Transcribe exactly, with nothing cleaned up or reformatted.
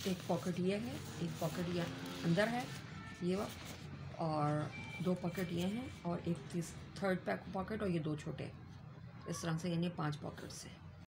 एक पॉकेट ये है, एक पॉकेट ये अंदर है ये वो, और दो पॉकेट ये हैं और एक तीस थर्ड पैक पॉकेट और ये दो छोटे, इस तरह से यानी पांच पॉकेट्स हैं।